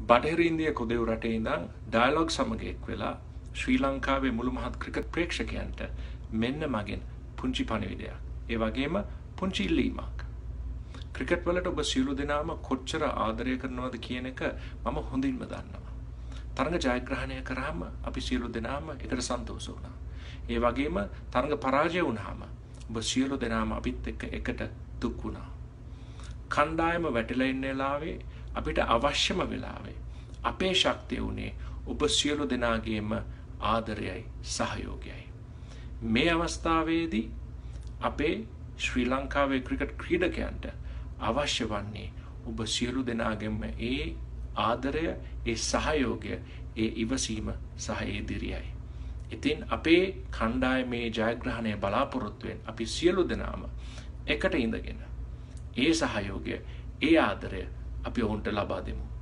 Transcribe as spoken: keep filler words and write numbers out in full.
බටහිර ඉන්දිය කොදෙව් රටේ ඉඳන් ඩයලොග් සමගයක් වෙලා ශ්‍රී ලංකාවේ මුළු මහත් ක්‍රිකට් ප්‍රේක්ෂකයන්ට මෙන්න මගෙන් පුංචි පණිවිඩයක්. ඒ වගේම පුංචි ඉල්ලීමක්. ක්‍රිකට් වලට ඔබ සියලු දෙනාම කොච්චර ආදරය කරනවද කියන එක මම හොඳින්ම දන්නවා. තරඟ ජයග්‍රහණය කරාම අපි සියලු දෙනාම එකට සන්තෝෂ වුණා. ඒ වගේම තරඟ පරාජය වුණාම ඔබ සියලු දෙනාම අපිත් එක්ක එකට දුක් වුණා. කණ්ඩායම වැටිලා ඉන්න වෙලාවේ අපිට අවශ්‍යම වෙලාවේ අපේ ශක්තිය උනේ ඔබ සියලු දෙනාගේම ආදරයයි සහයෝගයයි. මේ අවස්ථාවේදී අපේ ශ්‍රී ලංකාවේ ක්‍රිකට් ක්‍රීඩකයන්ට අවශ්‍ය වන්නේ ඔබ සියලු දෙනාගේම ඒ ආදරය, ඒ සහයෝගය, ඒ ඉවසීම සහ ඒ දිරියයි. ඉතින් අපේ කණ්ඩායමේ ජයග්‍රහණය බලාපොරොත්තුවෙන් අපි සියලු දෙනාම එකට ඉඳගෙන ඒ සහයෝගය, ඒ ආදරය අපි ඔවුන්ට ලබා දෙමු.